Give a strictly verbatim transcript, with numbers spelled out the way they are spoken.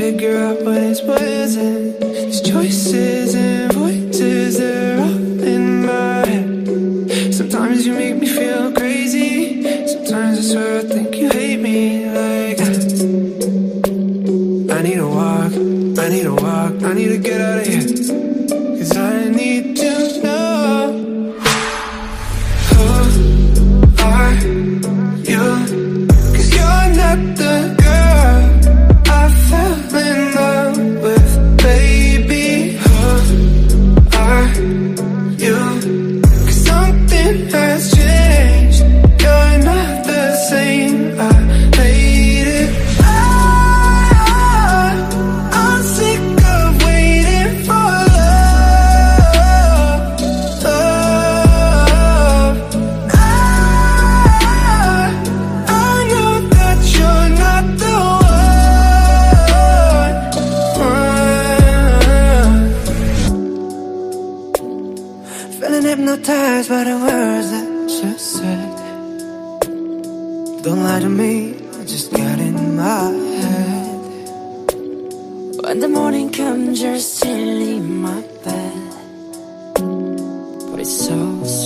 figure out what is what isn't. These choices and voices, they're all in my head. Sometimes you make me feel crazy. Sometimes I swear I think you hate me like that. I need a walk, I need a walk, I need to get out of here. Cause I need to know, who are you? Cause you're not the girl I fell in love with, baby. Who are you? Cause something has changed. You're not the same. I hate it. I, I'm sick of waiting for love, love. I, I know that you're not the one. Feeling hypnotized by the words that you said. Don't lie to me, I just got in my head. When the morning comes, you're still in my bed, but it's so